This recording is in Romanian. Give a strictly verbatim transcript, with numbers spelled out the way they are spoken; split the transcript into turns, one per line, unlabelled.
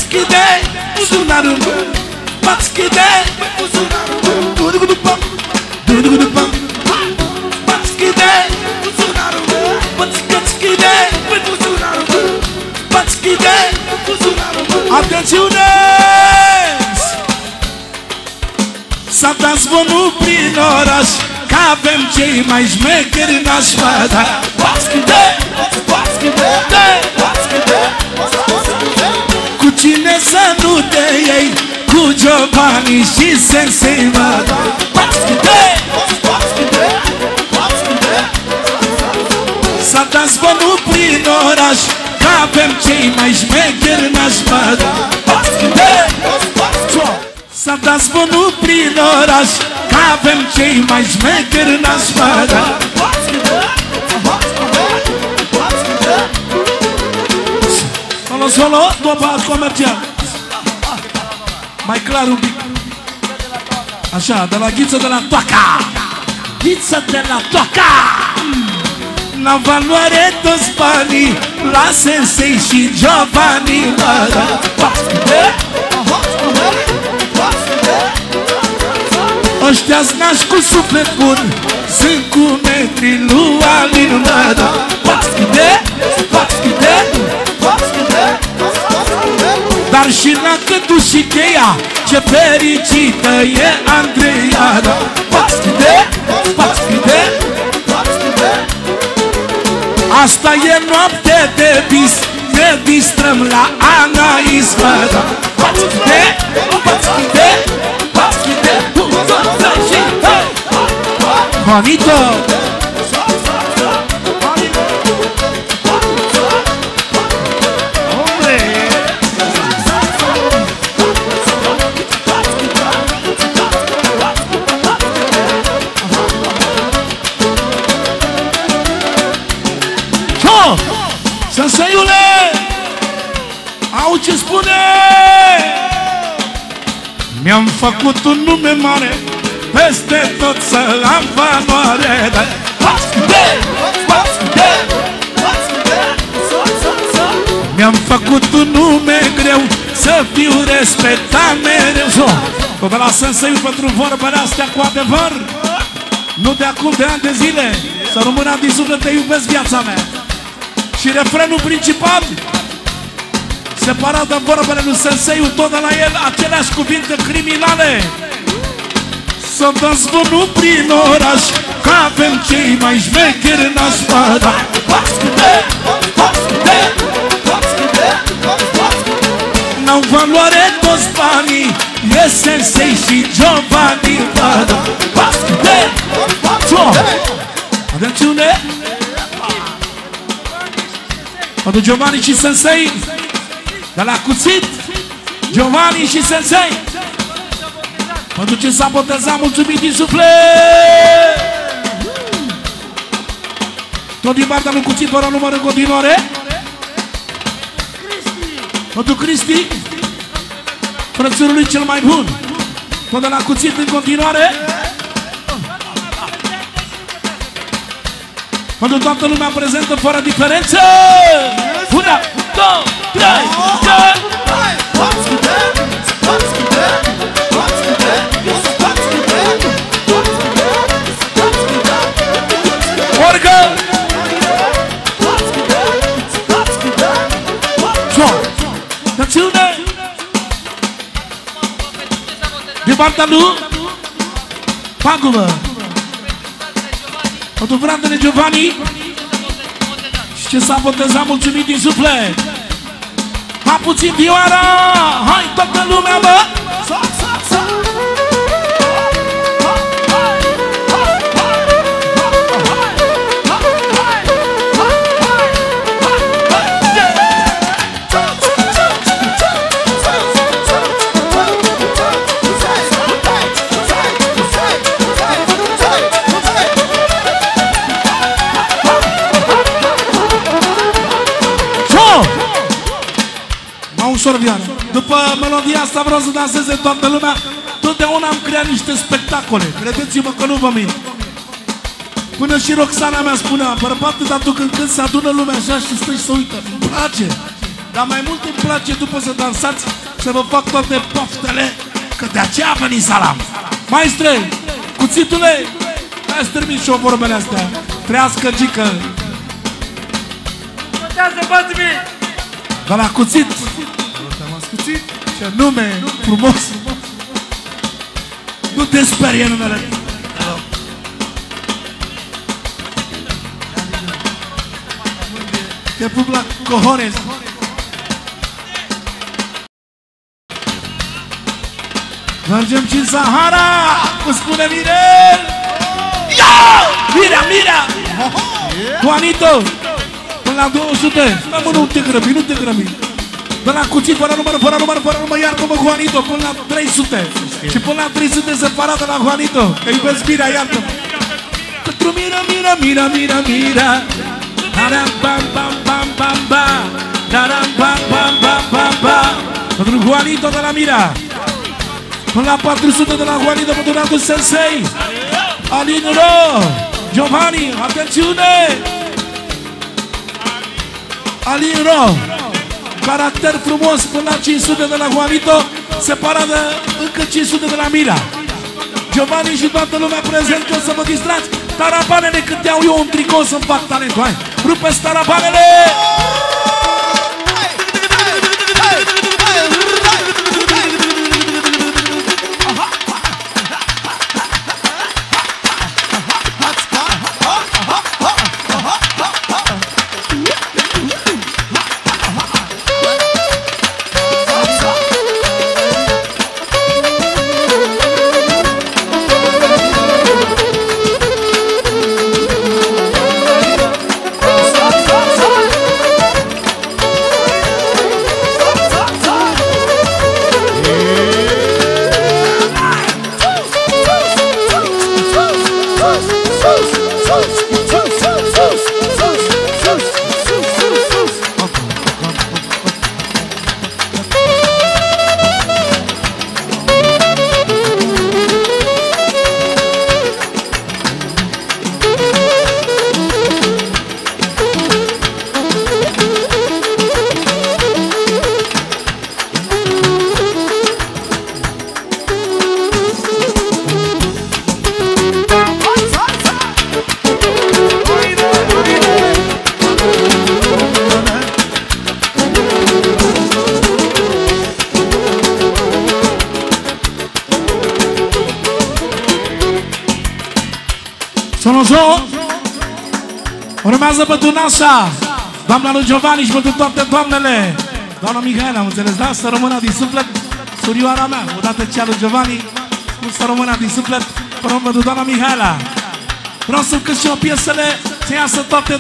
Paschide, buzunarul meu. Paschide, buzunarul meu. Du-du-du-du-pam, du-du-du-du-pam. Paschide, buzunarul meu. Paschide, buzunarul meu. Paschide, buzunarul meu. Atențiune! S-a dat zvonul prin oraș că avem cei mai șmecheri în așfada. Paschide, paschide, paschide. Cu cine să nu te iei? Cu Giovanni și Sensei Mada. Paschide, paschide, paschide. S-a dat zvonul prin oraș că avem cei mai șmecheri în așfada. Paschide, paschide. S-a dat zvonul prin oraș că avem cei mai șmecheri în așfada. Solo, solo, topa comercial. Mai clar un pic. Așa, de la Ghiță de la Toaca. Ghiță de la Toaca. N-am valoare toți banii la Sensei și Giovanni Mada. Ăștia-s nași cu suflet bun, sunt cu metri lui Alin Mada. Paschide, paschide, paschide. Dar și la Cătuși cheia, ce fericită e Andreiada. Paschide, paschide, paschide. Asta e noapte de vis, ne distrăm la Anais Mada. Paschide, paschide, paschide. Juanito! Senseiule! Au ce spune! Mi-am făcut un nume mare, peste tot să-l am valoare. Mi-am făcut un nume greu, să fiu respectat mereu. Tot de la Senseiul pentru vorbele astea cu adevăr, nu de acum de ani de zile. Să rămână din suflet, te iubesc viața mea. Și refrenul principal, separat de vorbele lui Senseiul, tot de la el aceleași cuvinte criminale. Să dăm zvonul prin oraș că avem cei mai șmecheri în așfada. N-au valoare toți banii, e Sensei și Giovanni Mada. Atențiune! Pentru Giovanni și Sensei, de la Cuțit, Giovanni și Sensei. Pentru ce s-a botezat, mulțumit din suflet! Tot din partea lui Cuțit, vă rog număr în continuare. Pentru Cristi, frățărul lui cel mai bun. Tot de la Cuțit în continuare. Pentru toată lumea prezentă, fără diferență. Una, două, trei, trei. Orgă! Națiune! De partea lui Pagubă. Pentru fratele Giovanni și ce s-a botezat, mulțumit din suflet. Ha puțin vioara! Hai toată lumea, bă! După melodia asta vreau să danseze toată lumea. Totdeauna am creat niște spectacole, credeți-mă că nu vă mint. Până și Roxana mea spunea: bărbatul, dar tu când, când se adună lumea așa și stai să uită, îmi place. Dar mai mult îmi place după să dansați, să vă fac toate poftele, că de aceea a venit Salam. Maestre, cuțitule, hai să termin și o vorbele astea. Trească, gică. De la cuțit. Cuțit. Ce nume frumos. Nu te sperie numele. Te pup la cojones. Mergem și în Sahara, cum spune Mirel. Mira, mira! Juanito! Până la două sute. Da, mă, nu te grăbi, nu te grăbi. Până la cuțit, fără număr, fără număr, fără număr, iartă-mă, Juanito, până la trei sute. Și până la trei sute separată la Juanito. Că iubesc Mira, iartă-mă. Pentru Mira, Mira, Mira, Mira, Mira. Daram, bam, bam, bam, bam, bam. Daram, bam, bam, bam, bam, bam. Pentru Juanito de la Mira. Până la patru sute de la Juanito, pentru Natu Sensei. Alin Ro, Giovanni, atențiune! Alin Ro, caracter frumos până la cinci sute de la Juanito, separat de încă cinci sute de la Mira. Giovanni și toată lumea prezentă, să vă distrați. Tarabanele, când iau eu un tricou să-mi fac talentul. Hai, rupeți tarabanele! Urmează bătunașa, doamna lui Giovanni și pentru toate doamnele. Doamna Mihaela, am înțeles, da? Să rămână din suflet, surioara mea, odată cea lui Giovanni, să rămână din suflet, pentru doamna Mihaela. Vreau să-mi cânt și o piesele, să iasă toate